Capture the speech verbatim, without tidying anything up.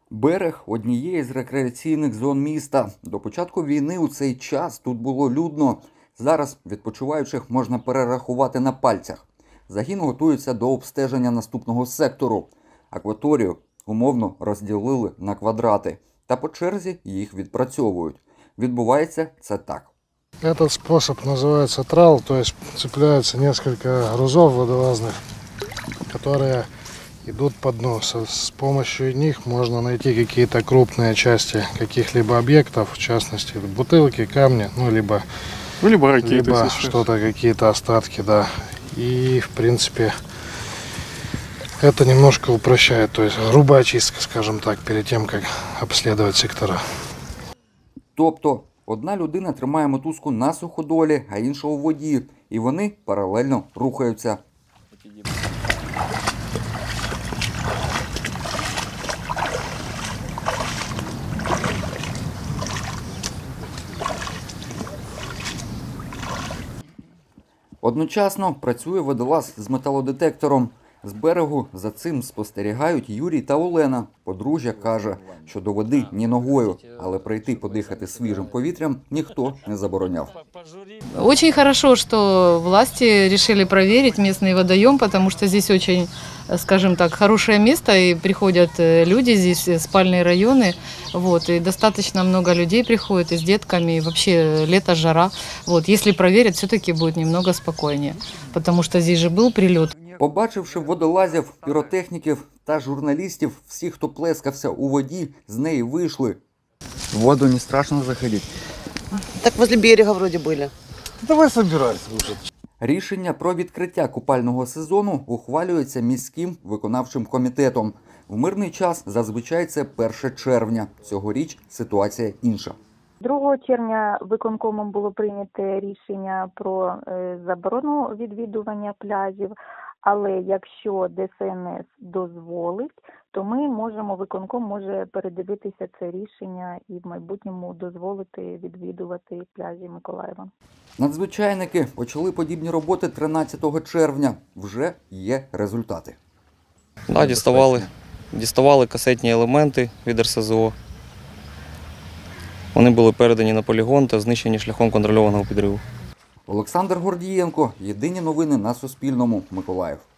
Берег однієї з рекреаційних зон міста. До початку війни у цей час тут було людно. Зараз відпочиваючих можна перерахувати на пальцях. Загін готується до обстеження наступного сектору. Акваторію умовно розділили на квадрати. Та по черзі їх відпрацьовують. Відбувається це так. Этот способ называется трал, то есть цепляется несколько грузов водолазных, которые идут по дну. С помощью них можно найти какие-то крупные части каких-либо объектов, в частности бутылки, камни, ну либо, ну, либо, ракеты, либо что-то, какие-то остатки, да. И в принципе это немножко упрощает, то есть грубая чистка, скажем так, перед тем, как обследовать сектора. Тобто одна людина тримає мотузку на суходолі, а інша у воді, і вони паралельно рухаються. Одночасно працює водолаз з металодетектором. З берегу за цим спостерігають Юрій та Олена. Подружжя каже, що до води ні ногою, але прийти подихати свіжим повітрям ніхто не забороняв. Очень хорошо, что власти решили проверить местный водоем, потому что здесь очень, скажем так, хорошее место, и приходят люди, здесь спальные районы, вот, и достаточно много людей приходит, и с детками, и вообще лето, жара. Вот, если проверят, все-таки будет немного спокойнее, потому что здесь же был прилет. Побачивши водолазів, піротехніків та журналістів, всі, хто плескався у воді, з неї вийшли. В воду не страшно заходити? Так возле берега вроде были. Давай собирайся уже. Рішення про відкриття купального сезону ухвалюється міським виконавчим комітетом. В мирний час зазвичай це перше червня. Цьогоріч ситуація інша. другого червня виконкомом було прийнято рішення про заборону відвідування пляжів, але якщо Де Ес Ен Ес дозволить, то ми можемо, виконком може передивитися це рішення і в майбутньому дозволити відвідувати пляжі Миколаєва. Надзвичайники почали подібні роботи тринадцятого червня. Вже є результати. Да, діставали, діставали касетні елементи від Ер Ес Зе О. Вони були передані на полігон та знищені шляхом контрольованого підриву. Олександр Гордієнко. Єдині новини на Суспільному. Миколаїв.